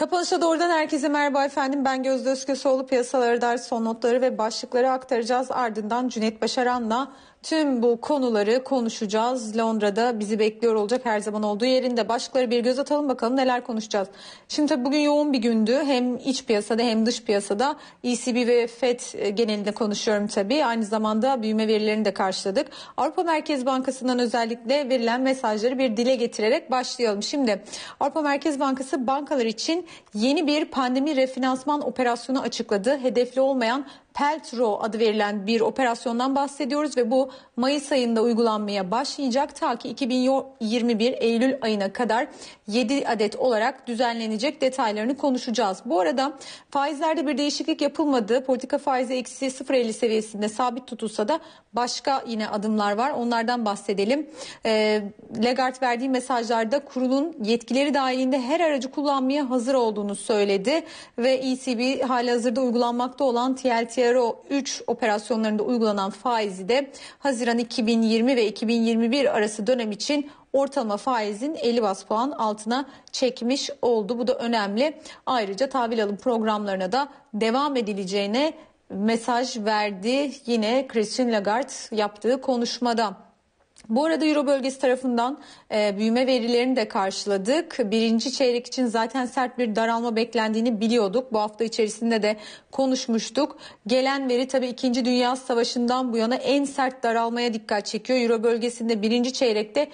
Kapanışa doğrudan herkese merhaba efendim. Ben Gözde Özköseoğlu. Piyasalara dair son notları ve başlıkları aktaracağız. Ardından Cüneyt Başaran'la tüm bu konuları konuşacağız. Londra'da bizi bekliyor olacak, her zaman olduğu yerinde. Başlıkları bir göz atalım bakalım neler konuşacağız. Şimdi tabii bugün yoğun bir gündü. Hem iç piyasada hem dış piyasada. ECB ve FED genelinde konuşuyorum tabii. Aynı zamanda büyüme verilerini de karşıladık. Avrupa Merkez Bankası'ndan özellikle verilen mesajları bir dile getirerek başlayalım. Şimdi Avrupa Merkez Bankası bankalar için yeni bir pandemi refinansman operasyonu açıkladı. Hedefli olmayan Peltro adı verilen bir operasyondan bahsediyoruz ve bu Mayıs ayında uygulanmaya başlayacak. Ta ki 2021 Eylül ayına kadar 7 adet olarak düzenlenecek, detaylarını konuşacağız. Bu arada faizlerde bir değişiklik yapılmadı. Politika faizi eksi 0.50 seviyesinde sabit tutulsa da başka yine adımlar var. Onlardan bahsedelim. Lagarde verdiği mesajlarda kurulun yetkileri dahilinde her aracı kullanmaya hazır olduğunu söyledi ve ECB halihazırda uygulanmakta olan TLTRO 3 operasyonlarında uygulanan faizi de Haziran 2020 ve 2021 arası dönem için ortalama faizin 50 bas puan altına çekmiş oldu. Bu da önemli. Ayrıca tahvil alım programlarına da devam edileceğine mesaj verdi yine Christine Lagarde yaptığı konuşmada. Bu arada Euro bölgesi tarafından büyüme verilerini de karşıladık. Birinci çeyrek için zaten sert bir daralma beklendiğini biliyorduk. Bu hafta içerisinde de konuşmuştuk. Gelen veri tabii 2. Dünya Savaşı'ndan bu yana en sert daralmaya dikkat çekiyor. Euro bölgesinde birinci çeyrekte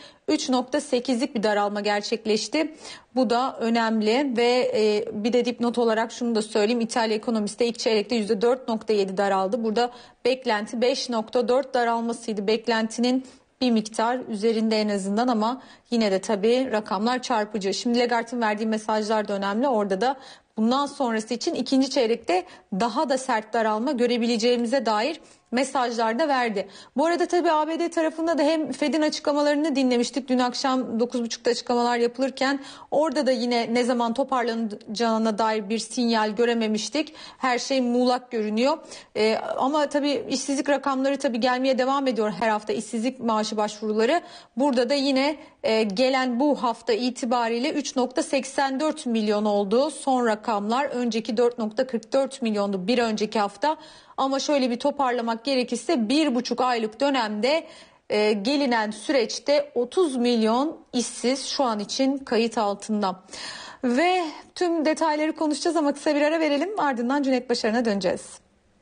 3.8'lik bir daralma gerçekleşti. Bu da önemli ve bir de dipnot olarak şunu da söyleyeyim. İtalya ekonomisi de ilk çeyrekte %4.7 daraldı. Burada beklenti 5.4 daralmasıydı. Beklentinin bir miktar üzerinde en azından ama yine de tabii rakamlar çarpıcı. Şimdi Lagarde'ın verdiği mesajlar da önemli. Orada da bundan sonrası için ikinci çeyrekte daha da sert daralma görebileceğimize dair mesajlar da verdi. Bu arada tabii ABD tarafında da hem Fed'in açıklamalarını dinlemiştik. Dün akşam 9.30'da açıklamalar yapılırken orada da yine ne zaman toparlanacağına dair bir sinyal görememiştik. Her şey muğlak görünüyor. Ama tabii işsizlik rakamları tabii gelmeye devam ediyor her hafta, işsizlik maaşı başvuruları. Burada da yine gelen bu hafta itibariyle 3.84 milyon oldu. Son rakamlar, önceki 4.44 milyondu bir önceki hafta. Ama şöyle bir toparlamak gerekirse 1,5 aylık dönemde gelinen süreçte 30 milyon işsiz şu an için kayıt altında. Ve tüm detayları konuşacağız ama kısa bir ara verelim, ardından Cüneyt Başaran'a döneceğiz.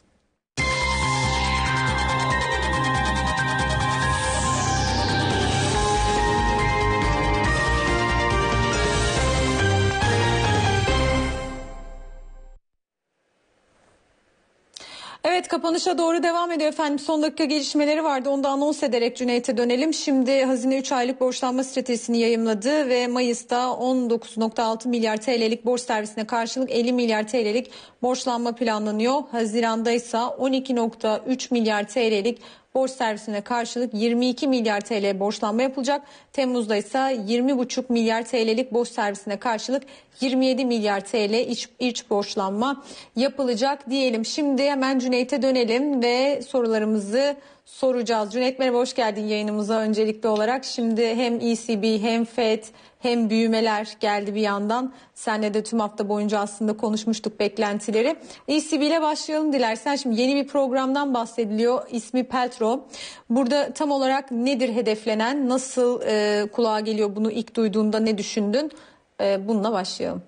Evet, kapanışa doğru devam ediyor efendim. Son dakika gelişmeleri vardı. Onu da anons ederek Cüneyt'e dönelim. Şimdi Hazine 3 aylık borçlanma stratejisini yayımladı ve Mayıs'ta 19.6 milyar TL'lik borç servisine karşılık 50 milyar TL'lik borçlanma planlanıyor. Haziran'da ise 12.3 milyar TL'lik borç servisine karşılık 22 milyar TL borçlanma yapılacak. Temmuz'da ise 20,5 milyar TL'lik borç servisine karşılık 27 milyar TL iç borçlanma yapılacak diyelim. Şimdi hemen Cüneyt'e dönelim ve sorularımızı soracağız. Cüneyt merhaba, hoş geldin yayınımıza öncelikli olarak. Şimdi hem ECB hem FED hem büyümeler geldi bir yandan. Seninle de tüm hafta boyunca aslında konuşmuştuk beklentileri. ECB ile başlayalım dilersen. Şimdi yeni bir programdan bahsediliyor. İsmi Peltro. Burada tam olarak nedir hedeflenen? Nasıl kulağa geliyor, bunu ilk duyduğunda ne düşündün? Bununla başlayalım.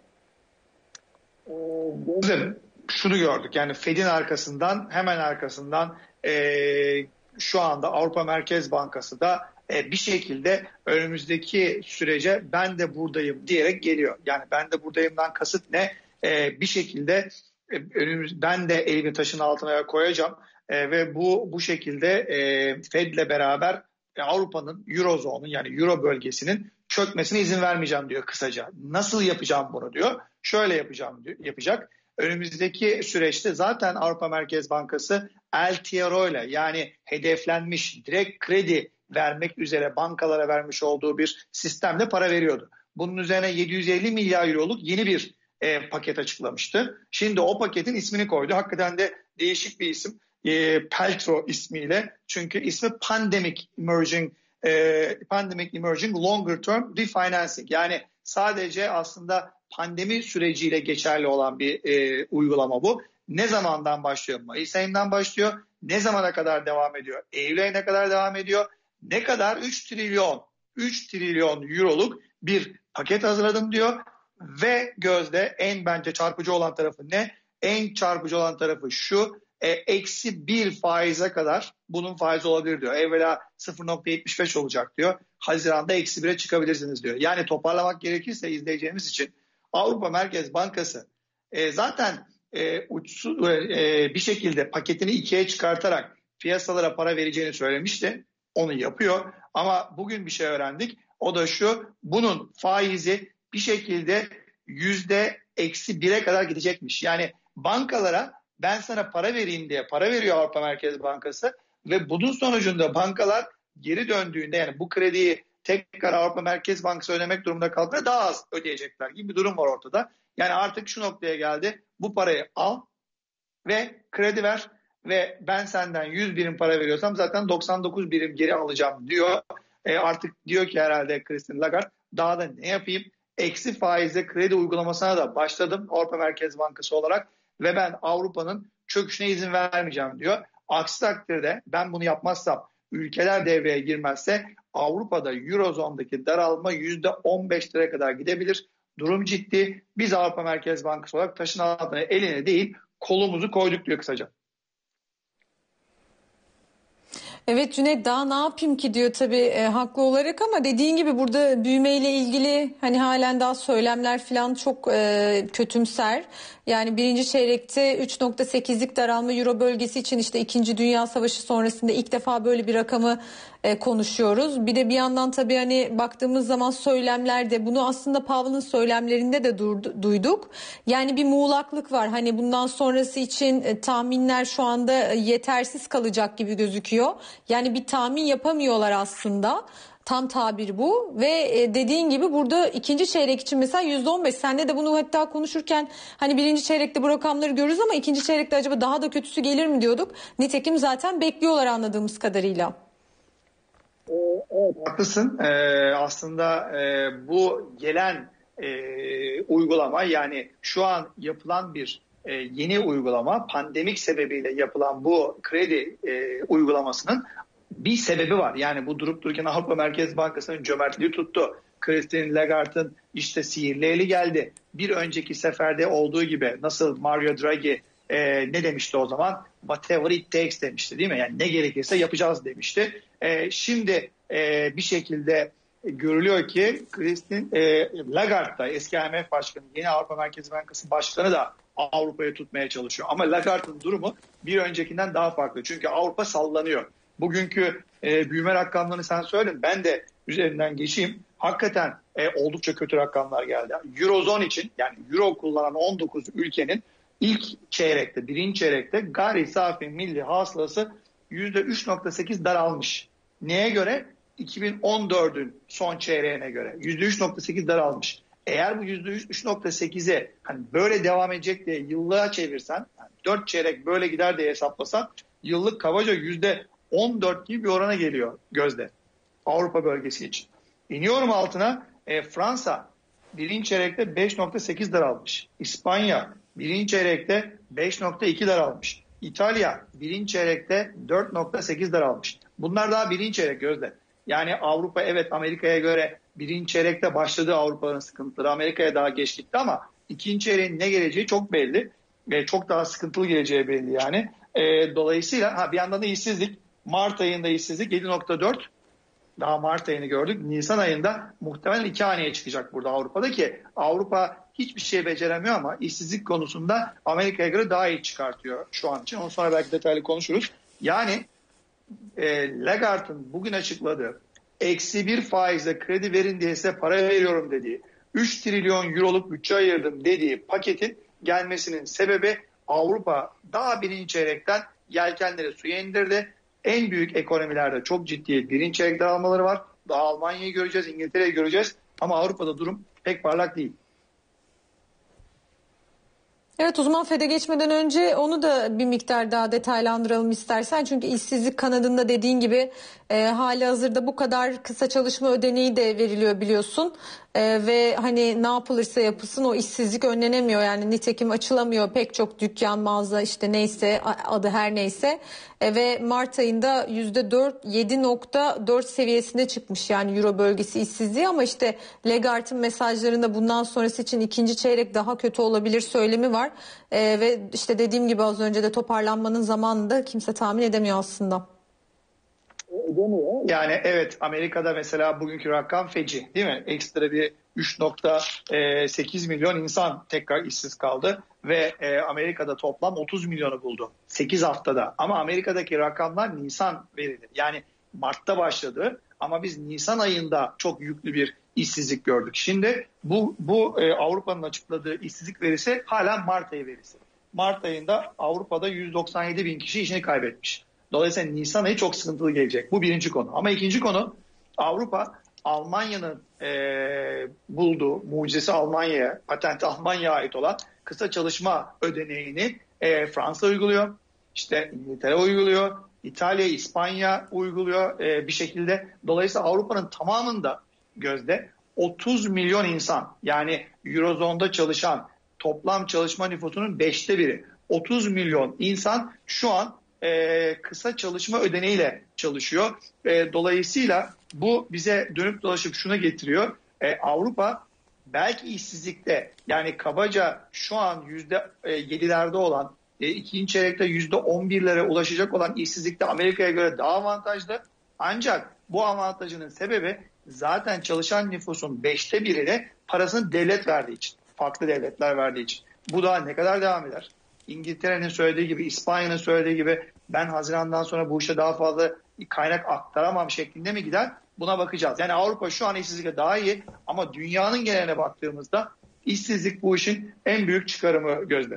Şunu gördük, yani Fed'in arkasından, hemen arkasından şu anda Avrupa Merkez Bankası da bir şekilde önümüzdeki sürece ben de buradayım diyerek geliyor. Yani ben de buradayımdan kasıt ne? Bir şekilde ben de elimi taşın altına koyacağım ve bu şekilde Fed'le beraber Avrupa'nın, Eurozone'un yani Euro bölgesinin çökmesine izin vermeyeceğim diyor kısaca. Nasıl yapacağım bunu diyor. Şöyle yapacak. Önümüzdeki süreçte zaten Avrupa Merkez Bankası LTRO ile, yani hedeflenmiş direkt kredi vermek üzere bankalara vermiş olduğu bir sistemle para veriyordu. Bunun üzerine 750 milyar euroluk yeni bir paket açıklamıştı. Şimdi o paketin ismini koydu. Hakikaten de değişik bir isim. Peltro ismiyle. Çünkü ismi Pandemic Emerging Longer Term Refinancing. Yani sadece aslında pandemi süreciyle geçerli olan bir uygulama bu. Ne zamandan başlıyor? Mayıs ayından başlıyor. Ne zamana kadar devam ediyor? Eylül ayına kadar devam ediyor. Ne kadar? 3 trilyon euroluk bir paket hazırladım diyor. Ve Gözde en bence çarpıcı olan tarafı ne? En çarpıcı olan tarafı şu: -1 faize kadar bunun faizi olabilir diyor. Evvela 0,75 olacak diyor. Haziran'da -1'e çıkabilirsiniz diyor. Yani toparlamak gerekirse izleyeceğimiz için Avrupa Merkez Bankası zaten bir şekilde paketini ikiye çıkartarak piyasalara para vereceğini söylemişti. Onu yapıyor. Ama bugün bir şey öğrendik. O da şu: bunun faizi bir şekilde %-1'e kadar gidecekmiş. Yani bankalara ben sana para vereyim diye para veriyor Avrupa Merkez Bankası ve bunun sonucunda bankalar geri döndüğünde, yani bu krediyi tekrar Avrupa Merkez Bankası ödemek durumunda kaldığında daha az ödeyecekler gibi bir durum var ortada. Yani artık şu noktaya geldi: bu parayı al ve kredi ver ve ben senden 100 birim para veriyorsam zaten 99 birim geri alacağım diyor. Artık diyor ki herhalde Christine Lagarde, daha da ne yapayım? Eksi faizle kredi uygulamasına da başladım Avrupa Merkez Bankası olarak ve ben Avrupa'nın çöküşüne izin vermeyeceğim diyor. Aksi takdirde ben bunu yapmazsam, ülkeler devreye girmezse Avrupa'da Eurozon'daki daralma %15'lere kadar gidebilir. Durum ciddi. Biz Avrupa Merkez Bankası olarak taşın altına eline değil kolumuzu koyduk diyor kısaca. Evet Cüneyt, daha ne yapayım ki diyor tabii haklı olarak, ama dediğin gibi burada büyümeyle ilgili hani halen daha söylemler falan çok kötümser. Yani birinci çeyrekte 3,8'lik daralma Euro bölgesi için, işte 2. Dünya Savaşı sonrasında ilk defa böyle bir rakamı konuşuyoruz. Bir de bir yandan tabii hani baktığımız zaman söylemlerde bunu aslında Powell'ın söylemlerinde de duyduk. Yani bir muğlaklık var. Hani bundan sonrası için tahminler şu anda yetersiz kalacak gibi gözüküyor. Yani bir tahmin yapamıyorlar aslında. Tam tabir bu ve dediğin gibi burada ikinci çeyrek için mesela %15. Senle de bunu hatta konuşurken hani birinci çeyrekte bu rakamları görürüz ama ikinci çeyrekte acaba daha da kötüsü gelir mi diyorduk. Nitekim zaten bekliyorlar anladığımız kadarıyla. Evet, haklısın. Aslında bu gelen uygulama, yani şu an yapılan bir yeni uygulama, pandemik sebebiyle yapılan bu kredi uygulamasının bir sebebi var. Yani bu durup dururken Avrupa Merkez Bankası'nın cömertliği tuttu. Christine Lagarde'ın işte sihirli eli geldi. Bir önceki seferde olduğu gibi, nasıl Mario Draghi ne demişti o zaman? Whatever it takes demişti, değil mi? Yani ne gerekirse yapacağız demişti. Şimdi bir şekilde görülüyor ki Christine Lagarde da, eski IMF Başkanı, yeni Avrupa Merkez Bankası Başkanı da Avrupa'yı tutmaya çalışıyor. Ama Lagarde'ın durumu bir öncekinden daha farklı. Çünkü Avrupa sallanıyor. Bugünkü büyüme rakamlarını sen söyledin. Ben de üzerinden geçeyim. Hakikaten oldukça kötü rakamlar geldi. Eurozone için, yani Euro kullanan 19 ülkenin ilk çeyrekte, birinci çeyrekte gayri safi milli hasılası %3,8 daralmış. Neye göre? 2014'ün son çeyreğine göre %3,8 daralmış. Eğer bu %3,8'e hani böyle devam edecek diye yıllığa çevirsen, yani 4 çeyrek böyle gider diye hesaplasan, yıllık kabaca %14 gibi bir orana geliyor Gözde, Avrupa bölgesi için. İniyorum altına, Fransa birinci çeyrekte 5,8 daralmış. İspanya birinci çeyrekte 5,2 daralmış. İtalya birinci çeyrekte 4,8 daralmış. Bunlar daha birinci çeyrek Gözde. Yani Avrupa, evet, Amerika'ya göre birinci çeyrekte başladı Avrupa'nın sıkıntıları. Amerika'ya daha geç gitti ama ikinci çeyreğin ne geleceği çok belli. Ve çok daha sıkıntılı geleceği belli yani. Dolayısıyla bir yandan da işsizlik. Mart ayında işsizlik 7,4. Daha Mart ayını gördük. Nisan ayında muhtemelen 2 haneye çıkacak burada Avrupa'da, ki Avrupa hiçbir şey beceremiyor ama işsizlik konusunda Amerika'ya göre daha iyi çıkartıyor şu an için. Onu sonra belki detaylı konuşuruz. Yani Lagarde'ın bugün açıkladığı -1 faizle kredi verin diye size para veriyorum dediği, 3 trilyon euroluk bütçe ayırdım dediği paketin gelmesinin sebebi, Avrupa daha birinci çeyrekten yelkenleri suya indirdi. En büyük ekonomilerde çok ciddi birinci çeyrek daralmaları var. Daha Almanya'yı göreceğiz, İngiltere'yi göreceğiz ama Avrupa'da durum pek parlak değil. Evet, o zaman FED'e geçmeden önce onu da bir miktar daha detaylandıralım istersen. Çünkü işsizlik kanadında dediğin gibi hali hazırda bu kadar kısa çalışma ödeneği de veriliyor biliyorsun. Ve hani ne yapılırsa yapılsın o işsizlik önlenemiyor. Yani nitekim açılamıyor pek çok dükkan, mağaza, işte neyse adı her neyse. Ve Mart ayında %7.4 seviyesine çıkmış yani Euro bölgesi işsizliği, ama işte Lagarde'ın mesajlarında bundan sonrası için ikinci çeyrek daha kötü olabilir söylemi var. Ve işte dediğim gibi az önce de toparlanmanın zamanını da kimse tahmin edemiyor aslında. Yani evet, Amerika'da mesela bugünkü rakam feci değil mi? Ekstra bir 3.8 milyon insan tekrar işsiz kaldı ve Amerika'da toplam 30 milyonu buldu 8 haftada. Ama Amerika'daki rakamlar Nisan verileri. Yani Mart'ta başladı ama biz Nisan ayında çok yüklü bir işsizlik gördük. Şimdi bu Avrupa'nın açıkladığı işsizlik verisi hala Mart ayı verisi. Mart ayında Avrupa'da 197 bin kişi işini kaybetmiş. Dolayısıyla Nisan ayı çok sıkıntılı gelecek. Bu birinci konu. Ama ikinci konu, Avrupa Almanya'nın bulduğu, mucizesi Almanya'ya, patenti Almanya'ya ait olan kısa çalışma ödeneğini Fransa uyguluyor. İşte İngiltere uyguluyor. İtalya, İspanya uyguluyor bir şekilde. Dolayısıyla Avrupa'nın tamamında gözde 30 milyon insan, yani Eurozone'da çalışan toplam çalışma nüfusunun 5'te biri. 30 milyon insan şu an kısa çalışma ödeneğiyle çalışıyor. Dolayısıyla bu bize dönüp dolaşıp şuna getiriyor. Avrupa belki işsizlikte, yani kabaca şu an %7'lerde olan, ikinci çeyrekte %11'lere ulaşacak olan işsizlikte Amerika'ya göre daha avantajlı. Ancak bu avantajının sebebi zaten çalışan nüfusun 5'te birine parasını devlet verdiği için, farklı devletler verdiği için. Bu daha ne kadar devam eder? İngiltere'nin söylediği gibi, İspanya'nın söylediği gibi ben Haziran'dan sonra bu işe daha fazla kaynak aktaramam şeklinde mi gider? Buna bakacağız. Yani Avrupa şu an işsizlikle daha iyi ama dünyanın geneline baktığımızda işsizlik bu işin en büyük çıkarımı Gözde.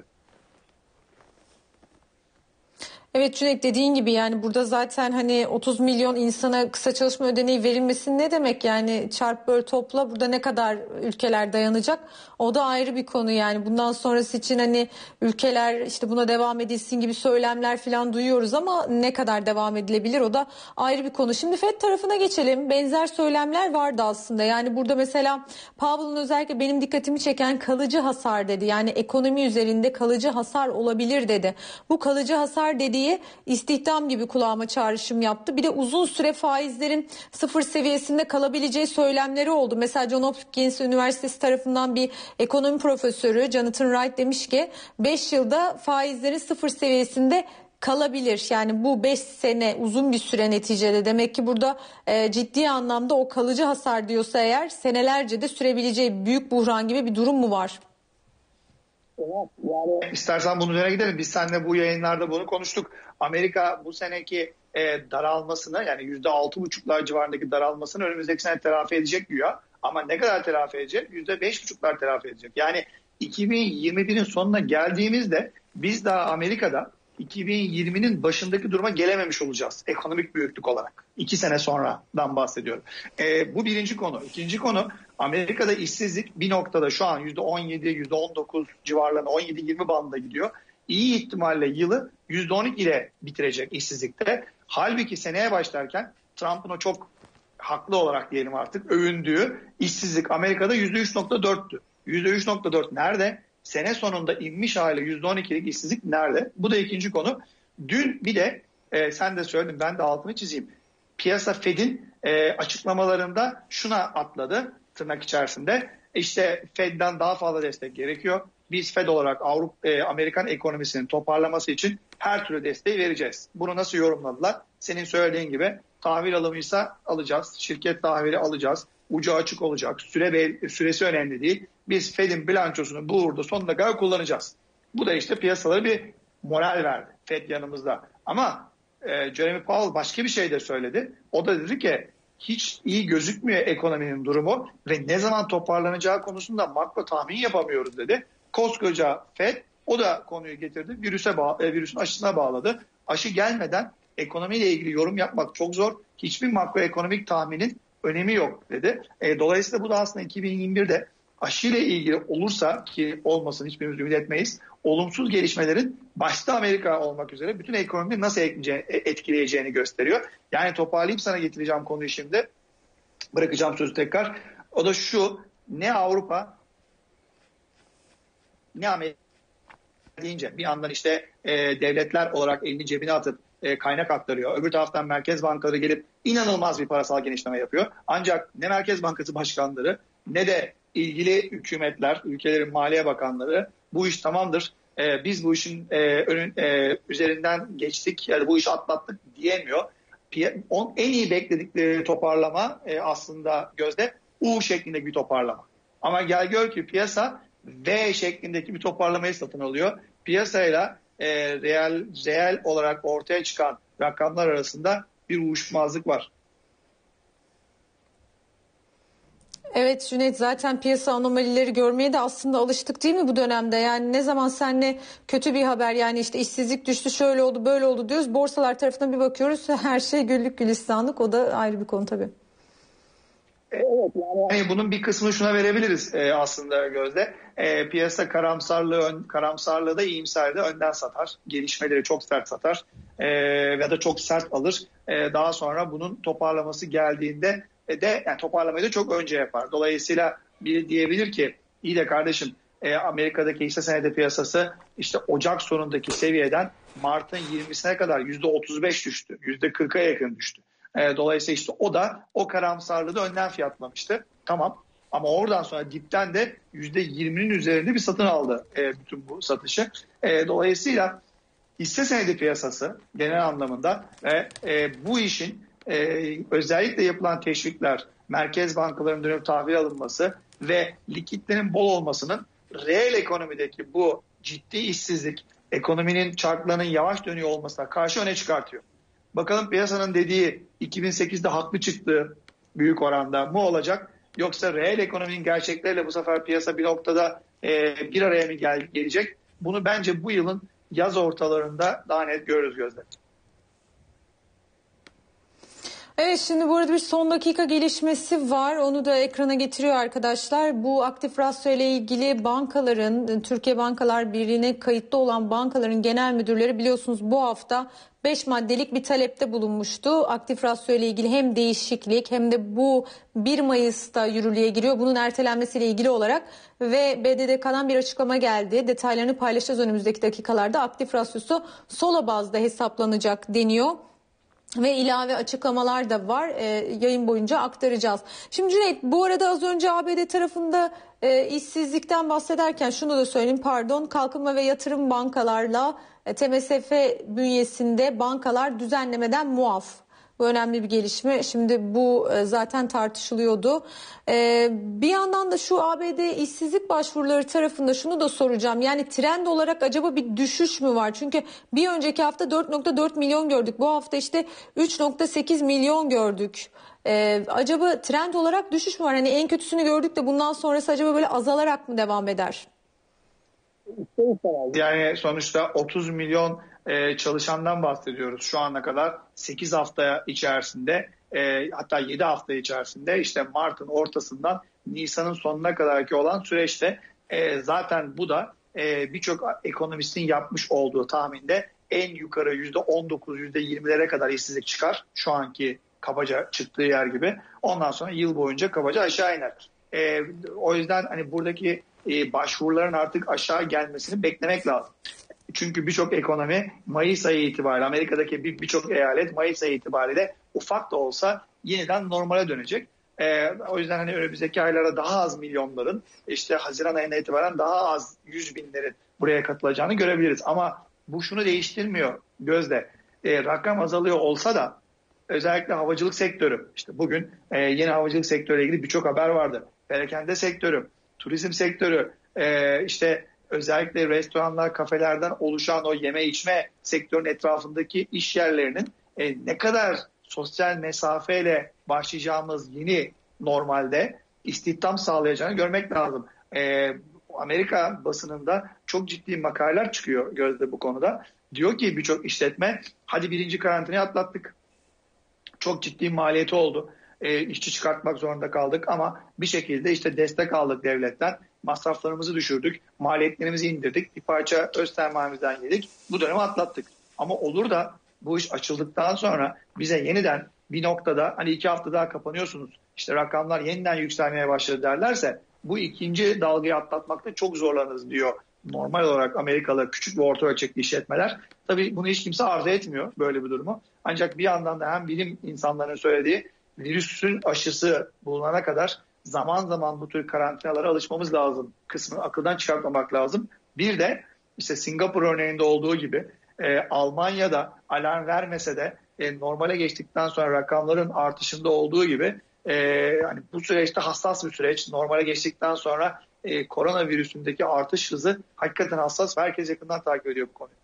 Evet Cüneyt, dediğin gibi yani burada zaten hani 30 milyon insana kısa çalışma ödeneği verilmesi ne demek, yani çarp böl topla, burada ne kadar ülkeler dayanacak, o da ayrı bir konu. Yani bundan sonrası için hani ülkeler işte buna devam edilsin gibi söylemler falan duyuyoruz ama ne kadar devam edilebilir o da ayrı bir konu. Şimdi FED tarafına geçelim, benzer söylemler vardı aslında. Yani burada mesela Powell'ın özellikle benim dikkatimi çeken kalıcı hasar dedi, yani ekonomi üzerinde kalıcı hasar olabilir dedi. Bu kalıcı hasar dediği istihdam gibi kulağıma çağrışım yaptı. Bir de uzun süre faizlerin sıfır seviyesinde kalabileceği söylemleri oldu. Mesela John Hopkins Üniversitesi tarafından bir ekonomi profesörü Jonathan Wright demiş ki 5 yılda faizlerin sıfır seviyesinde kalabilir. Yani bu 5 sene uzun bir süre neticede. Demek ki burada ciddi anlamda o kalıcı hasar diyorsa eğer senelerce de sürebileceği büyük buhran gibi bir durum mu var? Evet, yani İstersen bunun üzerine gidelim. Biz seninle bu yayınlarda bunu konuştuk. Amerika bu seneki daralmasını, yani %6,5'lar civarındaki daralmasını önümüzdeki sene telafi edecek güya. Ama ne kadar telafi edecek? %5,5'lar telafi edecek. Yani 2021'in sonuna geldiğimizde biz daha Amerika'da 2020'nin başındaki duruma gelememiş olacağız ekonomik büyüklük olarak. 2 sene sonradan bahsediyorum. Bu birinci konu. İkinci konu, Amerika'da işsizlik bir noktada şu an %17, %19 civarlarında, 17-20 bandında gidiyor. İyi ihtimalle yılı %12 ile bitirecek işsizlikte. Halbuki seneye başlarken Trump'ın o çok haklı olarak diyelim artık övündüğü işsizlik Amerika'da %3,4'tü. %3,4 nerede? Sene sonunda inmiş hali %12'lik işsizlik nerede? Bu da ikinci konu. Dün bir de sen de söyledin, ben de altını çizeyim. Piyasa Fed'in açıklamalarında şuna atladı tırnak içerisinde. İşte Fed'den daha fazla destek gerekiyor. Biz Fed olarak Amerikan ekonomisinin toparlaması için her türlü desteği vereceğiz. Bunu nasıl yorumladılar? Senin söylediğin gibi tahvil alımıysa alacağız. Şirket tahvili alacağız. Ucu açık olacak. Süresi önemli değil. Biz Fed'in bilançosunu burada sonuna kadar kullanacağız. Bu da işte piyasalara bir moral verdi. Fed yanımızda. Ama Jeremy Powell başka bir şey de söyledi. O da dedi ki hiç iyi gözükmüyor ekonominin durumu ve ne zaman toparlanacağı konusunda makro tahmin yapamıyoruz dedi. Koskoca Fed o da konuyu getirdi. Virüsün aşısına bağladı. Aşı gelmeden ekonomiyle ilgili yorum yapmak çok zor. Hiçbir makroekonomik tahminin önemi yok dedi. Dolayısıyla bu da aslında 2021'de aşıyla ilgili olursa, ki olmasın hiçbirimiz ümit etmeyiz, olumsuz gelişmelerin başta Amerika olmak üzere bütün ekonomiyi nasıl etkileyeceğini gösteriyor. Yani toparlayıp sana getireceğim konuyu şimdi. Bırakacağım sözü tekrar. O da şu: ne Avrupa ne Amerika deyince bir yandan işte devletler olarak elini cebine atıp kaynak aktarıyor. Öbür taraftan merkez bankaları gelip inanılmaz bir parasal genişleme yapıyor. Ancak ne Merkez Bankası başkanları ne de ilgili hükümetler, ülkelerin maliye bakanları bu iş tamamdır, biz bu işin üzerinden geçtik, yani bu işi atlattık diyemiyor. En iyi bekledikleri toparlama aslında Gözde U şeklindeki bir toparlama. Ama gel gör ki piyasa V şeklindeki bir toparlamayı satın alıyor. Piyasayla reel olarak ortaya çıkan rakamlar arasında bir uyuşmazlık var. Evet Cüneyt, zaten piyasa anomalileri görmeye de aslında alıştık değil mi bu dönemde? Yani ne zaman seninle kötü bir haber, yani işte işsizlik düştü, şöyle oldu böyle oldu diyoruz. Borsalar tarafına bir bakıyoruz, her şey güllük gülistanlık, o da ayrı bir konu tabii. Evet, yani bunun bir kısmını şuna verebiliriz aslında Gözde. Piyasa karamsarlığı da iyimserliği de önden satar. Gelişmeleri çok sert satar ya da çok sert alır. Daha sonra bunun toparlaması geldiğinde yani toparlamayı da çok önce yapar. Dolayısıyla biri diyebilir ki iyi de kardeşim, Amerika'daki hisse senedi piyasası işte Ocak sonundaki seviyeden Mart'ın 20'sine kadar %35 düştü. %40'a yakın düştü. Dolayısıyla işte o da o karamsarlığı da önden fiyatlamıştı. Tamam, ama oradan sonra dipten de %20'nin üzerinde bir satın aldı bütün bu satışı. Dolayısıyla hisse senedi piyasası genel anlamında ve bu işin özellikle yapılan teşvikler, merkez bankalarının dönüp tahvil alınması ve likitlerin bol olmasının reel ekonomideki bu ciddi işsizlik, ekonominin çarklarının yavaş dönüyor olmasına karşı öne çıkartıyor. Bakalım piyasanın dediği 2008'de haklı çıktığı büyük oranda mı olacak? Yoksa reel ekonominin gerçekleriyle bu sefer piyasa bir noktada bir araya mı gelecek? Bunu bence bu yılın yaz ortalarında daha net görürüz Gözde. Evet, şimdi bu arada bir son dakika gelişmesi var. Onu da ekrana getiriyor arkadaşlar. Bu aktif rasyo ile ilgili bankaların, Türkiye Bankalar Birliği'ne kayıtlı olan bankaların genel müdürleri biliyorsunuz bu hafta 5 maddelik bir talepte bulunmuştu. Aktif rasyo ile ilgili hem değişiklik hem de bu 1 Mayıs'ta yürürlüğe giriyor, bunun ertelenmesiyle ilgili olarak ve BDDK'dan bir açıklama geldi. Detaylarını paylaşacağız önümüzdeki dakikalarda. Aktif rasyosu sola bazda hesaplanacak deniyor. Ve ilave açıklamalar da var. Yayın boyunca aktaracağız. Şimdi Cüneyt, bu arada az önce ABD tarafında işsizlikten bahsederken şunu da söyleyeyim, pardon. Kalkınma ve Yatırım Bankalarla TMSF bünyesinde bankalar düzenlemeden muaf. Bu önemli bir gelişme. Şimdi bu zaten tartışılıyordu. Bir yandan da şu ABD işsizlik başvuruları tarafında şunu da soracağım. Yani trend olarak acaba bir düşüş mü var? Çünkü bir önceki hafta 4,4 milyon gördük. Bu hafta işte 3,8 milyon gördük. Acaba trend olarak düşüş mü var? Hani en kötüsünü gördük de bundan sonrası acaba böyle azalarak mı devam eder? Yani sonuçta 30 milyon çalışandan bahsediyoruz şu ana kadar. 8 hafta içerisinde, hatta 7 hafta içerisinde, işte Mart'ın ortasından Nisan'ın sonuna kadarki olan süreçte zaten bu da birçok ekonomistin yapmış olduğu tahminde en yukarı %19, %20'lere kadar işsizlik çıkar. Şu anki kabaca çıktığı yer gibi. Ondan sonra yıl boyunca kabaca aşağı iner. O yüzden hani buradaki başvuruların artık aşağı gelmesini beklemek lazım. Çünkü birçok ekonomi Mayıs ayı itibariyle, Amerika'daki birçok eyalet Mayıs ayı itibariyle ufak da olsa yeniden normale dönecek. O yüzden hani önümüzdeki aylarda daha az milyonların, işte Haziran ayına itibaren daha az 100 binlerin buraya katılacağını görebiliriz. Ama bu şunu değiştirmiyor Gözde. Rakam azalıyor olsa da özellikle havacılık sektörü, işte bugün yeni havacılık sektörüyle ilgili birçok haber vardı. Perakende sektörü, turizm sektörü, işte özellikle restoranlar, kafelerden oluşan o yeme içme sektörünün etrafındaki iş yerlerinin ne kadar sosyal mesafeyle başlayacağımız yeni normalde istihdam sağlayacağını görmek lazım. Amerika basınında çok ciddi makaleler çıkıyor Gözde bu konuda. Diyor ki birçok işletme, hadi birinci karantinayı atlattık. Çok ciddi maliyeti oldu. işçi çıkartmak zorunda kaldık ama bir şekilde işte destek aldık devletten. Masraflarımızı düşürdük, maliyetlerimizi indirdik, bir parça öz sermayemizden yedik. Bu dönemi atlattık. Ama olur da bu iş açıldıktan sonra bize yeniden bir noktada hani 2 hafta daha kapanıyorsunuz, işte rakamlar yeniden yükselmeye başladı derlerse bu ikinci dalgayı atlatmakta çok zorlanırız diyor normal olarak Amerikalı küçük ve orta ölçekli işletmeler. Tabii bunu hiç kimse arzu etmiyor böyle bir durumu. Ancak bir yandan da hem bilim insanlarının söylediği virüsün aşısı bulunana kadar zaman zaman bu tür karantinalara alışmamız lazım kısmını akıldan çıkartmamak lazım. Bir de işte Singapur örneğinde olduğu gibi Almanya'da alarm vermese de normale geçtikten sonra rakamların artışında olduğu gibi hani bu süreçte hassas bir süreç. Normale geçtikten sonra koronavirüsündeki artış hızı hakikaten hassas ve herkes yakından takip ediyor bu konuyu.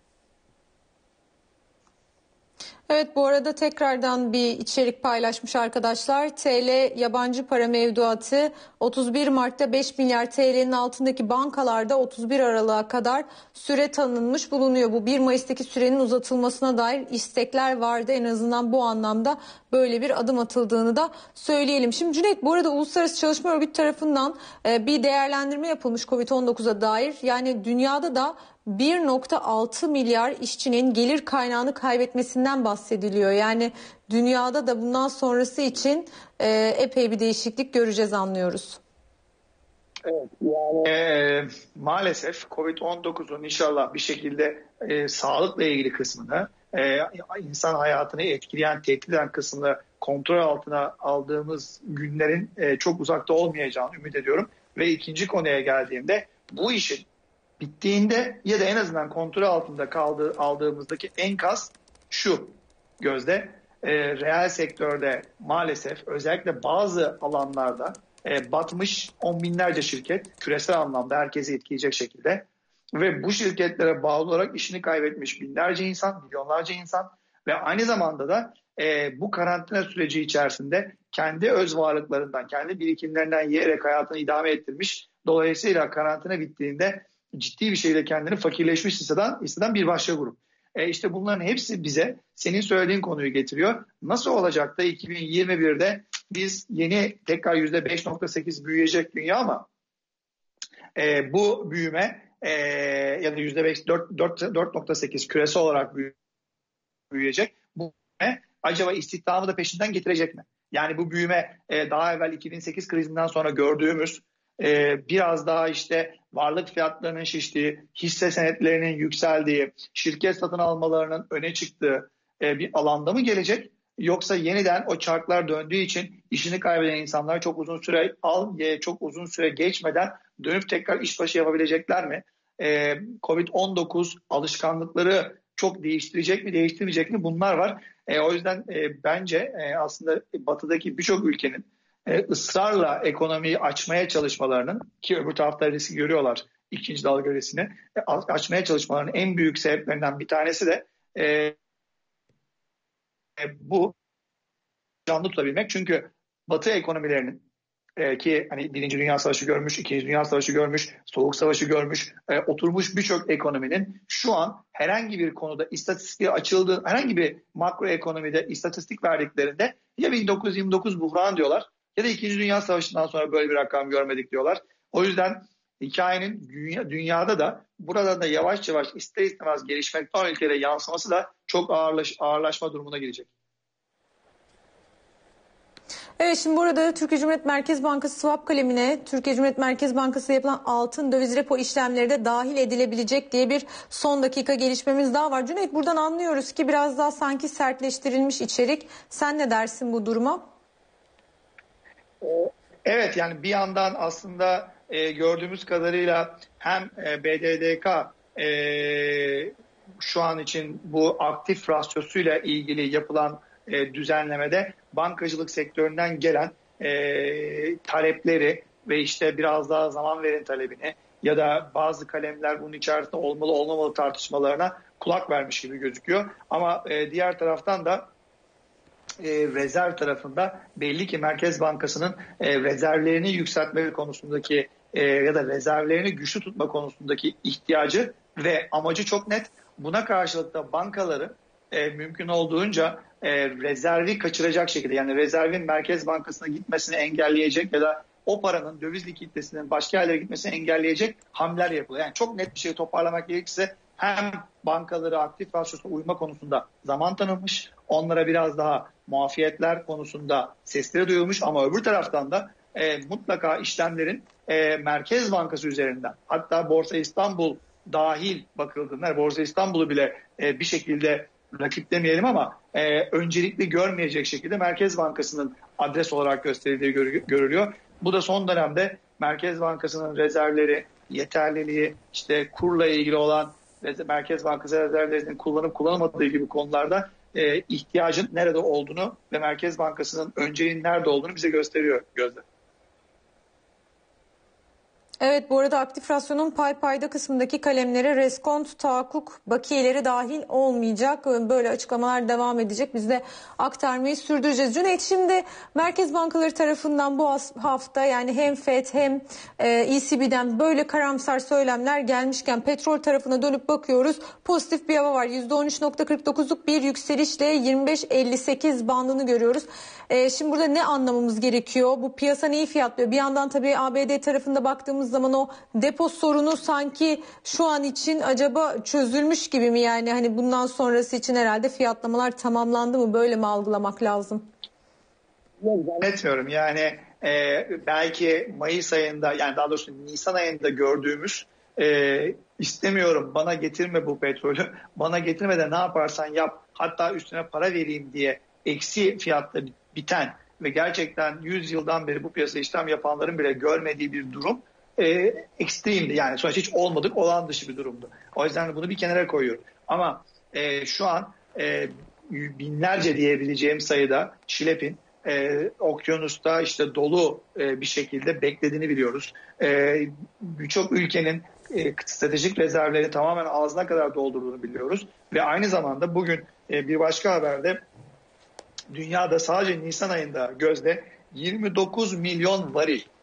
Evet, bu arada tekrardan bir içerik paylaşmış arkadaşlar. TL yabancı para mevduatı 31 Mart'ta 5 milyar TL'nin altındaki bankalarda 31 Aralık'a kadar süre tanınmış bulunuyor. Bu 1 Mayıs'taki sürenin uzatılmasına dair istekler vardı. En azından bu anlamda böyle bir adım atıldığını da söyleyelim. Şimdi Cüneyt, bu arada Uluslararası Çalışma Örgütü tarafından bir değerlendirme yapılmış Covid-19'a dair. Yani dünyada da 1,6 milyar işçinin gelir kaynağını kaybetmesinden bahsediliyor. Yani dünyada da bundan sonrası için epey bir değişiklik göreceğiz, anlıyoruz. Evet, maalesef Covid-19'un inşallah bir şekilde sağlıkla ilgili kısmını, insan hayatını etkileyen, tehdit eden kısmını kontrol altına aldığımız günlerin çok uzakta olmayacağını ümit ediyorum. Ve ikinci konuya geldiğimde bu işin bittiğinde ya da en azından kontrol altında aldığımızdaki enkaz şu Gözde. Reel sektörde maalesef özellikle bazı alanlarda batmış on binlerce şirket küresel anlamda herkesi etkileyecek şekilde ve bu şirketlere bağlı olarak işini kaybetmiş binlerce insan, milyonlarca insan ve aynı zamanda da bu karantina süreci içerisinde kendi öz varlıklarından, kendi birikimlerinden yiyerek hayatını idame ettirmiş. Dolayısıyla karantina bittiğinde ciddi bir şekilde kendini fakirleşmiş hisseden bir başka grup. İşte bunların hepsi bize senin söylediğin konuyu getiriyor. Nasıl olacak da 2021'de biz yeni tekrar %5,8 büyüyecek dünya ama bu büyüme ya da %4,8 küresel olarak büyüyecek. Bu büyüme acaba istihdamı da peşinden getirecek mi? Yani bu büyüme daha evvel 2008 krizinden sonra gördüğümüz biraz daha işte varlık fiyatlarının şiştiği, hisse senetlerinin yükseldiği, şirket satın almalarının öne çıktığı bir alanda mı gelecek? Yoksa yeniden o çarklar döndüğü için işini kaybeden insanlar çok uzun süre geçmeden dönüp tekrar işbaşı yapabilecekler mi? Covid-19 alışkanlıkları çok değiştirecek mi, değiştirmeyecek mi? Bunlar var. O yüzden bence aslında batıdaki birçok ülkenin ısrarla ekonomiyi açmaya çalışmalarının, ki öbür tarafta riski görüyorlar, ikinci dalga riskini açmaya çalışmalarının en büyük sebeplerinden bir tanesi de bu canlı tutabilmek. Çünkü Batı ekonomilerinin ki hani Birinci Dünya Savaşı görmüş, İkinci Dünya Savaşı görmüş, Soğuk Savaşı görmüş, oturmuş birçok ekonominin şu an herhangi bir konuda istatistiği açıldığı, herhangi bir makro ekonomide istatistik verdiklerinde ya 1929 buhran diyorlar ya da İkinci Dünya Savaşı'ndan sonra böyle bir rakam görmedik diyorlar. O yüzden hikayenin dünyada da burada da yavaş yavaş ister istemez gelişmekte olan ülkelere yansıması da çok ağırlaşma durumuna girecek. Evet, şimdi burada Türkiye Cumhuriyet Merkez Bankası swap kalemine Türkiye Cumhuriyet Merkez Bankası yapılan altın döviz repo işlemleri de dahil edilebilecek diye bir son dakika gelişmemiz daha var. Cüneyt, buradan anlıyoruz ki biraz daha sanki sertleştirilmiş içerik. Sen ne dersin bu duruma? Evet, yani bir yandan aslında gördüğümüz kadarıyla hem BDDK şu an için bu aktif rasyosuyla ilgili yapılan düzenlemede bankacılık sektöründen gelen talepleri ve işte biraz daha zaman verin talebini ya da bazı kalemler bunun içerisinde olmalı olmamalı tartışmalarına kulak vermiş gibi gözüküyor. Ama diğer taraftan da rezerv tarafında belli ki Merkez Bankası'nın rezervlerini yükseltme konusundaki ya da rezervlerini güçlü tutma konusundaki ihtiyacı ve amacı çok net. Buna karşılık da bankaları mümkün olduğunca rezervi kaçıracak şekilde, yani rezervin Merkez Bankası'na gitmesini engelleyecek ya da o paranın döviz likiditesinin başka yerlere gitmesini engelleyecek hamleler yapılıyor. Yani çok net bir şey toparlamak gerekirse hem bankaları aktif rasyosuna uyma konusunda zaman tanınmış, onlara biraz daha muafiyetler konusunda sesleri duyulmuş ama öbür taraftan da mutlaka işlemlerin Merkez Bankası üzerinden, hatta Borsa İstanbul dahil bakıldığında, Borsa İstanbul'u bile bir şekilde rakiplemeyelim ama öncelikli görmeyecek şekilde Merkez Bankası'nın adres olarak gösterildiği görülüyor. Bu da son dönemde Merkez Bankası'nın rezervleri, yeterliliği, işte kurla ilgili olan Merkez Bankası rezervlerinin kullanıp kullanılmadığı gibi konularda ihtiyacın nerede olduğunu ve Merkez Bankası'nın önceliğin nerede olduğunu bize gösteriyor Gözde. Evet, bu arada aktif rasyonun pay payda kısmındaki kalemlere reskont, tahakkuk bakiyeleri dahil olmayacak. Böyle açıklamalar devam edecek. Biz de aktarmayı sürdüreceğiz. Cüneyt, şimdi merkez bankaları tarafından bu hafta yani hem FED hem ECB'den böyle karamsar söylemler gelmişken petrol tarafına dönüp bakıyoruz. Pozitif bir hava var. %13.49'luk bir yükselişle 25.58 bandını görüyoruz. Şimdi burada ne anlamamız gerekiyor? Bu piyasa neyi fiyatlıyor? Bir yandan tabii ABD tarafında baktığımız zaman o depo sorunu sanki şu an için acaba çözülmüş gibi mi? Yani hani bundan sonrası için herhalde fiyatlamalar tamamlandı mı? Böyle mi algılamak lazım? Zannetmiyorum. Yani belki Mayıs ayında, yani daha doğrusu Nisan ayında gördüğümüz istemiyorum, bana getirme bu petrolü, bana getirme de ne yaparsan yap, hatta üstüne para vereyim diye eksi fiyatla biten ve gerçekten 100 yıldan beri bu piyasada işlem yapanların bile görmediği bir durum ekstremdi. Yani sonuçta hiç olmadık, olağan dışı bir durumdu. O yüzden bunu bir kenara koyuyorum. Ama şu an binlerce diyebileceğim sayıda şilepin okyanusta işte dolu bir şekilde beklediğini biliyoruz. Birçok ülkenin stratejik rezervleri tamamen ağzına kadar doldurduğunu biliyoruz. Ve aynı zamanda bugün bir başka haberde dünyada sadece Nisan ayında Gözde 29 milyon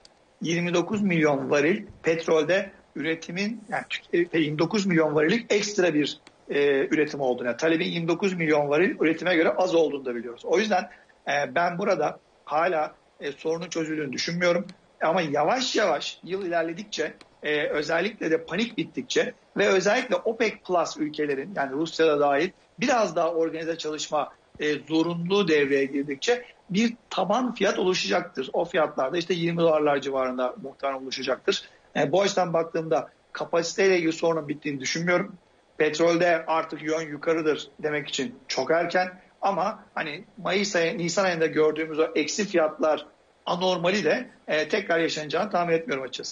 varil petrolde üretimin, yani 29 milyon varillik ekstra bir üretim olduğunu, yani talebin 29 milyon varil üretime göre az olduğunu da biliyoruz. O yüzden ben burada hala sorunun çözüldüğünü düşünmüyorum. Ama yavaş yavaş yıl ilerledikçe, özellikle de panik bittikçe ve özellikle OPEC Plus ülkelerin, yani Rusya'da dahil, biraz daha organize çalışma zorunluluğu devreye girdikçe bir taban fiyat oluşacaktır. O fiyatlarda işte 20 dolarlar civarında muhtemelen oluşacaktır. Bu açıdan baktığımda kapasiteyle ilgili sorunun bittiğini düşünmüyorum. Petrolde artık yön yukarıdır demek için çok erken. Ama hani Nisan ayında gördüğümüz o eksi fiyatlar anormali de tekrar yaşanacağını tahmin etmiyorum açıkçası.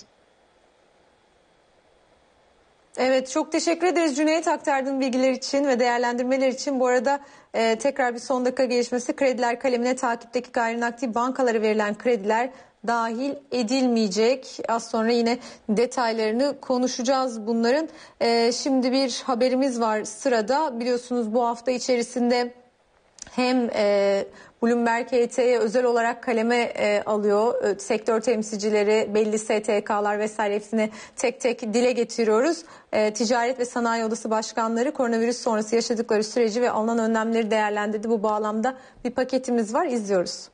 Evet, çok teşekkür ederiz Cüneyt, aktardığın bilgiler için ve değerlendirmeler için. Bu arada tekrar bir son dakika gelişmesi, krediler kalemine takipteki gayrimenkul bankalara verilen krediler dahil edilmeyecek. Az sonra yine detaylarını konuşacağız bunların. Şimdi bir haberimiz var sırada. Biliyorsunuz bu hafta içerisinde hem Bloomberg HT'ye özel olarak kaleme alıyor. Sektör temsilcileri, belli STK'lar vesaire, hepsini tek tek dile getiriyoruz. Ticaret ve Sanayi Odası başkanları koronavirüs sonrası yaşadıkları süreci ve alınan önlemleri değerlendirdi. Bu bağlamda bir paketimiz var, izliyoruz.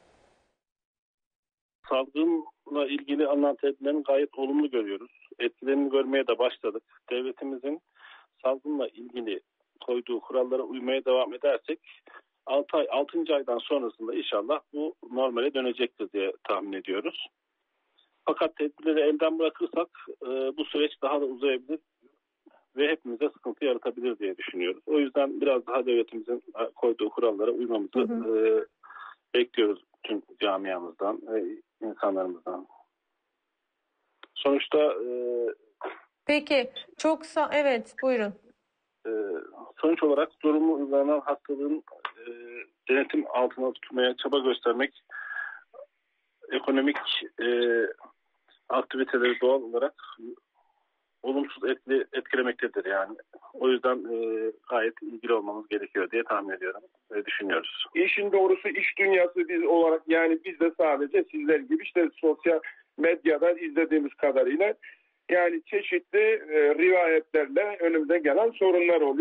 Salgınla ilgili alınan tedbirlerin gayet olumlu görüyoruz. Etkilerini görmeye de başladık. Devletimizin salgınla ilgili koyduğu kurallara uymaya devam edersek 6 aydan sonrasında inşallah bu normale dönecektir diye tahmin ediyoruz. Fakat tedbirleri elden bırakırsak bu süreç daha da uzayabilir ve hepimize sıkıntı yaratabilir diye düşünüyoruz. O yüzden biraz daha devletimizin koyduğu kurallara uymamızı bekliyoruz tüm camiamızdan, insanlarımızdan. Sonuçta Peki, evet, buyurun. Sonuç olarak zorunlu uygulanan hastalığın denetim altına tutmaya çaba göstermek ekonomik aktiviteleri doğal olarak olumsuz etkilemektedir yani. O yüzden gayet ilgili olmamız gerekiyor diye tahmin ediyorum ve düşünüyoruz. İşin doğrusu iş dünyası biz olarak, yani biz de sadece sizler gibi işte sosyal medyadan izlediğimiz kadarıyla yani çeşitli rivayetlerle önümüze gelen sorunlar oluyor.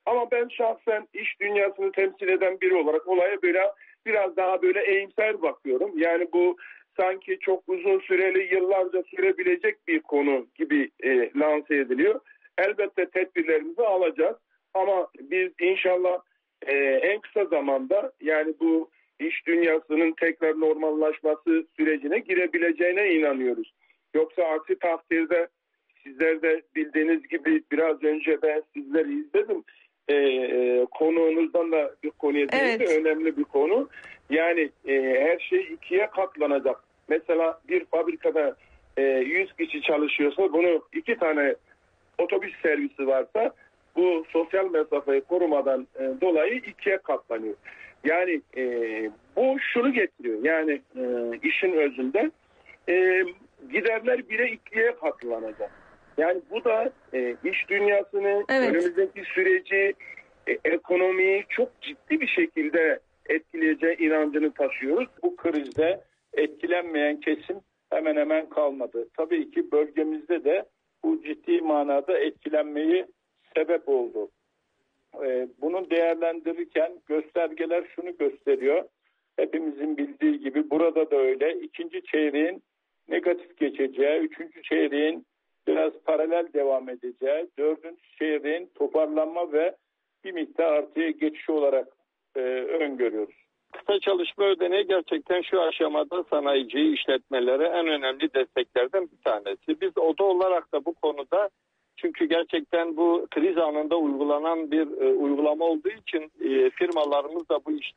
Ama ben şahsen iş dünyasını temsil eden biri olarak olaya biraz daha böyle eğimsel bakıyorum. Yani bu sanki çok uzun süreli, yıllarca sürebilecek bir konu gibi lanse ediliyor. Elbette tedbirlerimizi alacağız. Ama biz inşallah en kısa zamanda yani bu iş dünyasının tekrar normallaşması sürecine girebileceğine inanıyoruz. Yoksa aksi takdirde sizler de bildiğiniz gibi biraz önce ben sizleri izledim. Konuğunuzdan da bir konuya değindi. Evet. Önemli bir konu. Yani her şey ikiye katlanacak. Mesela bir fabrikada 100 kişi çalışıyorsa bunu 2 tane otobüs servisi varsa bu sosyal mesafeyi korumadan dolayı ikiye katlanıyor. Yani bu şunu getiriyor. Yani işin özünde giderler 1'e 2'ye katlanacak. Yani bu da iş dünyasını, Evet. önümüzdeki süreci, ekonomiyi çok ciddi bir şekilde etkileyeceği inancını taşıyoruz. Bu krizde etkilenmeyen kesim hemen hemen kalmadı. Tabii ki bölgemizde de bu ciddi manada etkilenmeyi sebep oldu. Bunu değerlendirirken göstergeler şunu gösteriyor. Hepimizin bildiği gibi burada da öyle. İkinci çeyreğin negatif geçeceği, üçüncü çeyreğin biraz paralel devam edeceği, dördüncü çeyreğin toparlanma ve bir miktar artıya geçiş olarak öngörüyoruz. Kısa çalışma ödeneği gerçekten şu aşamada sanayici işletmelere en önemli desteklerden bir tanesi. Biz oda olarak da bu konuda, çünkü gerçekten bu kriz anında uygulanan bir uygulama olduğu için firmalarımız da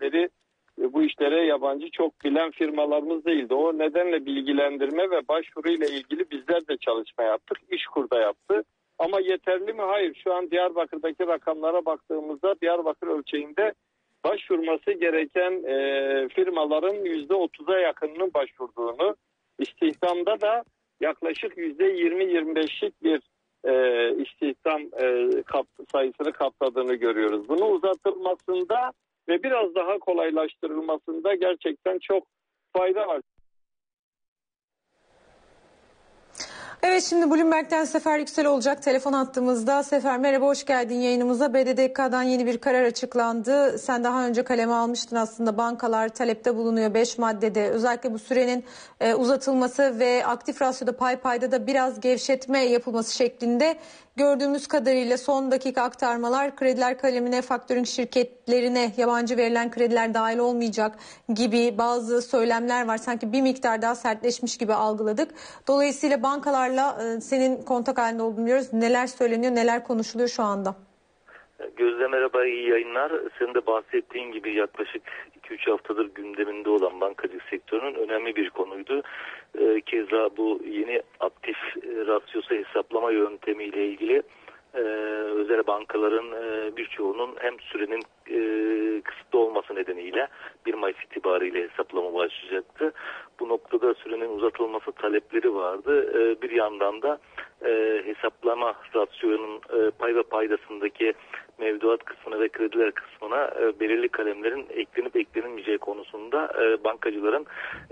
bu işlere yabancı çok bilen firmalarımız değildi. O nedenle bilgilendirme ve başvuru ile ilgili bizler de çalışma yaptık. İşkur'da yaptı. Ama yeterli mi? Hayır. Şu an Diyarbakır'daki rakamlara baktığımızda Diyarbakır ölçeğinde başvurması gereken firmaların %30'a yakınının başvurduğunu, istihdamda da yaklaşık %20-25'lik bir istihdam sayısını kapsadığını görüyoruz. Bunu uzatılmasında ve biraz daha kolaylaştırılmasında gerçekten çok fayda var. Evet, şimdi Bloomberg'den Sefer Yüksel olacak telefon attığımızda. Sefer merhaba, hoş geldin yayınımıza. BDDK'dan yeni bir karar açıklandı. Sen daha önce kaleme almıştın aslında, bankalar talepte bulunuyor 5 maddede. Özellikle bu sürenin uzatılması ve aktif rasyoda pay payda da biraz gevşetme yapılması şeklinde. Gördüğümüz kadarıyla son dakika aktarmalar, krediler kalemine, faktörink şirketlerine yabancı verilen krediler dahil olmayacak gibi bazı söylemler var. Sanki bir miktar daha sertleşmiş gibi algıladık. Dolayısıyla bankalarla senin kontak halinde olduğunu biliyoruz. Neler söyleniyor, neler konuşuluyor şu anda? Gözde merhaba, iyi yayınlar. Senin de bahsettiğin gibi yaklaşık 2-3 haftadır gündeminde olan bankacılık sektörünün önemli bir konuydu. Keza bu yeni aktif rasyosu hesaplama yöntemiyle ilgili özel bankaların birçoğunun hem sürenin kısıtlı olması nedeniyle 1 Mayıs itibariyle hesaplama başlayacaktı. Bu noktada sürenin uzatılması talepleri vardı. Bir yandan da hesaplama rasyonun pay ve paydasındaki mevduat kısmına ve krediler kısmına belirli kalemlerin eklenip eklenilmeyeceği konusunda bankacıların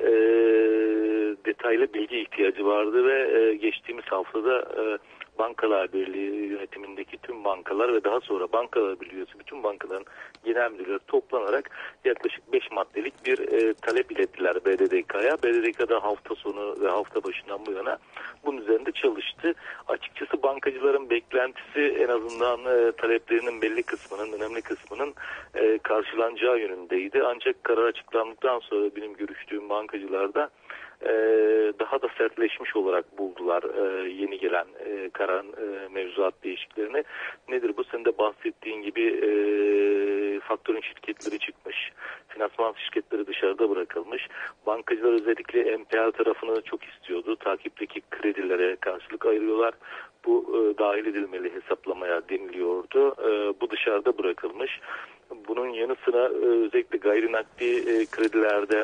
detaylı bilgi ihtiyacı vardı ve geçtiğimiz haftada Bankalar Birliği yönetimindeki tüm bankalar ve daha sonra Bankalar Birliği üyesi bütün bankaların genel müdürleri toplanarak yaklaşık 5 maddelik bir talep ilettiler BDDK'ya. BDDK'da hafta sonu ve hafta başından bu yana bunun üzerinde çalıştı. Açıkçası bankacıların beklentisi en azından taleplerinin belli kısmının, önemli kısmının karşılanacağı yönündeydi. Ancak karar açıklandıktan sonra benim görüştüğüm bankacılarda daha da sertleşmiş olarak buldular yeni gelen kararın mevzuat değişikliklerini. Nedir bu? Senin de bahsettiğin gibi faktörün şirketleri çıkmış. Finansman şirketleri dışarıda bırakılmış. Bankacılar özellikle MPL tarafını çok istiyordu. Takipteki kredilere karşılık ayırıyorlar. Bu dahil edilmeli hesaplamaya deniliyordu. Bu dışarıda bırakılmış. Bunun yanı sıra özellikle gayrinkadi kredilerde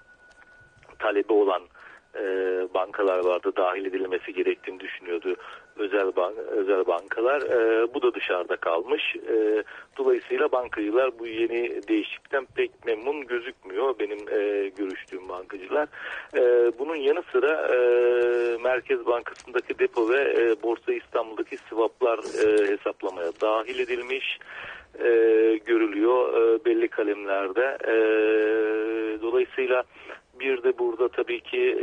talebi olan bankalar vardı, dahil edilmesi gerektiğini düşünüyordu. özel bankalar. Bu da dışarıda kalmış. Dolayısıyla bankacılar bu yeni değişiklikten pek memnun gözükmüyor benim görüştüğüm bankacılar. Bunun yanı sıra Merkez Bankası'ndaki depo ve Borsa İstanbul'daki swaplar hesaplamaya dahil edilmiş görülüyor belli kalemlerde. Dolayısıyla bir de burada tabii ki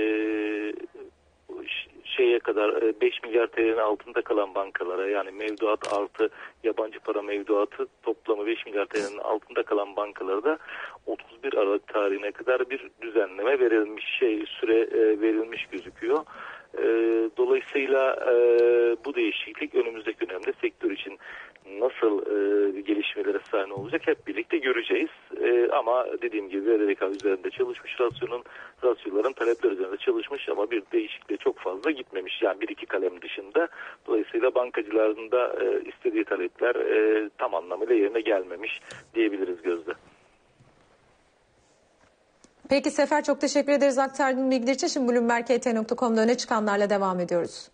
şeye kadar 5 milyar TL'nin altında kalan bankalara, yani mevduat artı yabancı para mevduatı toplamı 5 milyar TL'nin altında kalan bankalara da 31 Aralık tarihine kadar bir düzenleme verilmiş, süre verilmiş gözüküyor. Dolayısıyla bu değişiklik önümüzdeki dönemde sektör için nasıl gelişmelere sahne olacak hep birlikte göreceğiz. Ama dediğim gibi RDK üzerinde çalışmış, rasyoların talepler üzerinde çalışmış ama bir değişikliğe çok fazla gitmemiş. Yani bir iki kalem dışında. Dolayısıyla bankacıların da istediği talepler tam anlamıyla yerine gelmemiş diyebiliriz Gözde. Peki Sefer, çok teşekkür ederiz aktardığın bilgiler için. Şimdi BloombergHT.com'da öne çıkanlarla devam ediyoruz.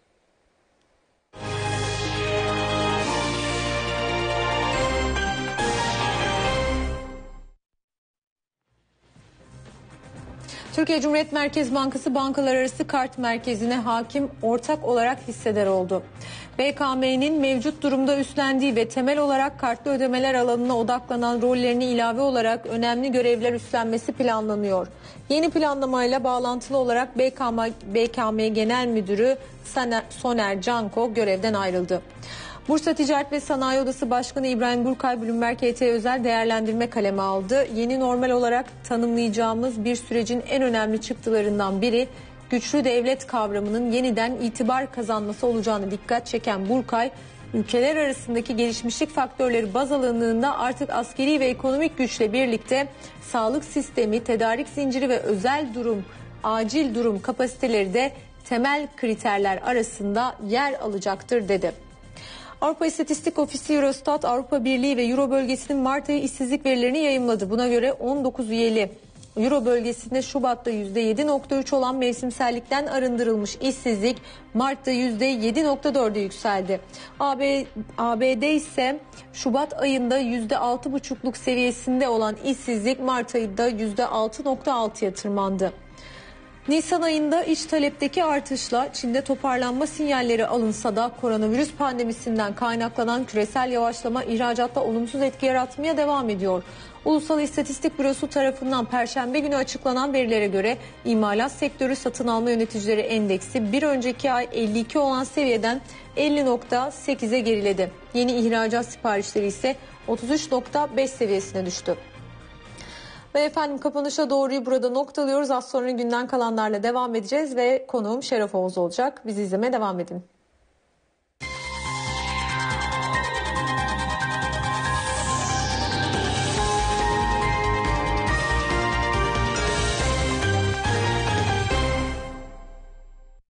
Türkiye Cumhuriyet Merkez Bankası bankalar arası kart merkezine hakim ortak olarak hissedar oldu. BKM'nin mevcut durumda üstlendiği ve temel olarak kartlı ödemeler alanına odaklanan rollerini ilave olarak önemli görevler üstlenmesi planlanıyor. Yeni planlamayla bağlantılı olarak BKM Genel Müdürü Soner Canko görevden ayrıldı. Bursa Ticaret ve Sanayi Odası Başkanı İbrahim Burkay BloombergHT özel değerlendirme kalemi aldı. Yeni normal olarak tanımlayacağımız bir sürecin en önemli çıktılarından biri güçlü devlet kavramının yeniden itibar kazanması olacağını dikkat çeken Burkay, ülkeler arasındaki gelişmişlik faktörleri baz alındığında artık askeri ve ekonomik güçle birlikte sağlık sistemi, tedarik zinciri ve acil durum kapasiteleri de temel kriterler arasında yer alacaktır dedi. Avrupa İstatistik Ofisi Eurostat, Avrupa Birliği ve Euro bölgesinin Mart ayı işsizlik verilerini yayımladı. Buna göre 19 üyeli Euro bölgesinde Şubat'ta %7.3 olan mevsimsellikten arındırılmış işsizlik Mart'ta %7.4'e yükseldi. ABD ise Şubat ayında %6.5'luk seviyesinde olan işsizlik Mart ayında %6.6'ya tırmandı. Nisan ayında iç talepteki artışla Çin'de toparlanma sinyalleri alınsa da koronavirüs pandemisinden kaynaklanan küresel yavaşlama ihracatta olumsuz etki yaratmaya devam ediyor. Ulusal İstatistik Bürosu tarafından Perşembe günü açıklanan verilere göre imalat sektörü satın alma yöneticileri endeksi bir önceki ay 52 olan seviyeden 50.8'e geriledi. Yeni ihracat siparişleri ise 33.5 seviyesine düştü. Ve efendim kapanışa doğruyu burada noktalıyoruz. Az sonra günden kalanlarla devam edeceğiz ve konuğum Şeref Oğuz olacak. Bizi izlemeye devam edin.